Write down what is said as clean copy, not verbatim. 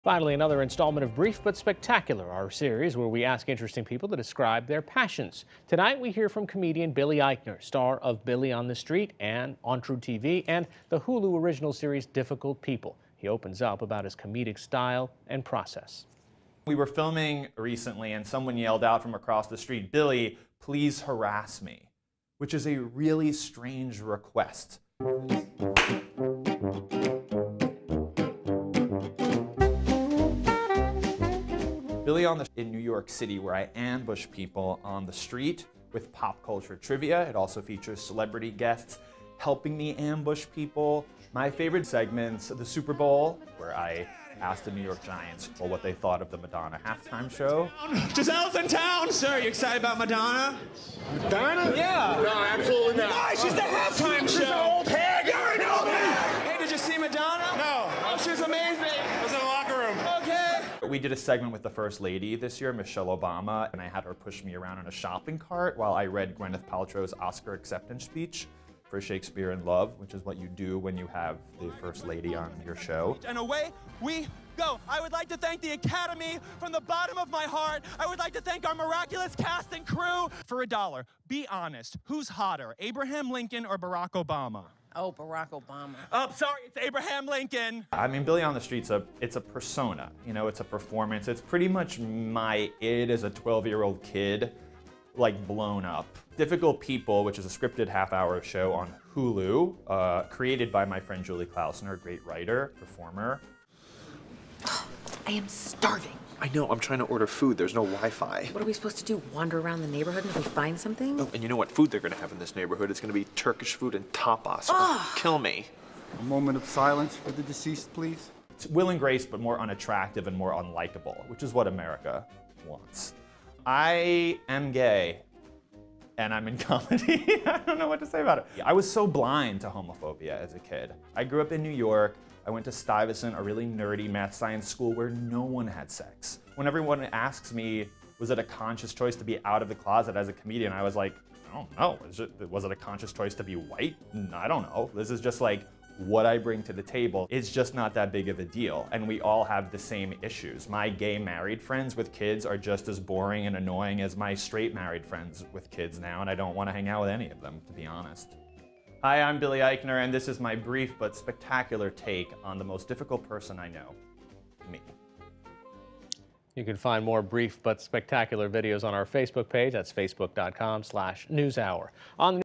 Finally, another installment of Brief but Spectacular, our series where we ask interesting people to describe their passions. Tonight, we hear from comedian Billy Eichner, star of Billy on the Street and On True TV, and the Hulu original series Difficult People. He opens up about his comedic style and process. We were filming recently and someone yelled out from across the street, "Billy, please harass me," which is a really strange request. Billy in New York City, where I ambush people on the street with pop culture trivia. It also features celebrity guests helping me ambush people. My favorite segments, the Super Bowl, where I asked the New York Giants what they thought of the Madonna halftime show. Giselle's in town! Sir, you excited about Madonna? Madonna? Yeah! No, absolutely not. Why? She's the halftime show! She's an old hag! You're an old hag! Hey, did you see Madonna? No. Oh, she was amazing! I was in the locker room. Okay! We did a segment with the First Lady this year, Michelle Obama, and I had her push me around in a shopping cart while I read Gwyneth Paltrow's Oscar acceptance speech for Shakespeare in Love, which is what you do when you have the First Lady on your show. And away we go. I would like to thank the Academy from the bottom of my heart. I would like to thank our miraculous cast and crew. For $1, be honest, who's hotter, Abraham Lincoln or Barack Obama? Oh, Barack Obama. Oh, sorry, it's Abraham Lincoln. I mean, Billy on the Street's it's a persona, you know, it's a performance. It's pretty much my id as a 12-year-old kid, like blown up. Difficult People, which is a scripted half-hour show on Hulu, created by my friend Julie Klausner, a great writer, performer. I am starving. I know, I'm trying to order food. There's no Wi-Fi. What are we supposed to do? Wander around the neighborhood until we find something? Oh, and you know what food they're gonna have in this neighborhood? It's gonna be Turkish food and tapas. Kill me. A moment of silence for the deceased, please. It's Will and Grace, but more unattractive and more unlikable, which is what America wants. I am gay, and I'm in comedy. I don't know what to say about it. I was so blind to homophobia as a kid. I grew up in New York. I went to Stuyvesant, a really nerdy math science school where no one had sex. When everyone asks me, was it a conscious choice to be out of the closet as a comedian, I was like, I don't know. Was it a conscious choice to be white? I don't know. This is just like what I bring to the table. It's just not that big of a deal. And we all have the same issues. My gay married friends with kids are just as boring and annoying as my straight married friends with kids now, and I don't want to hang out with any of them, to be honest. Hi, I'm Billy Eichner, and this is my brief but spectacular take on the most difficult person I know, me. You can find more brief but spectacular videos on our Facebook page. That's facebook.com/newshour. On the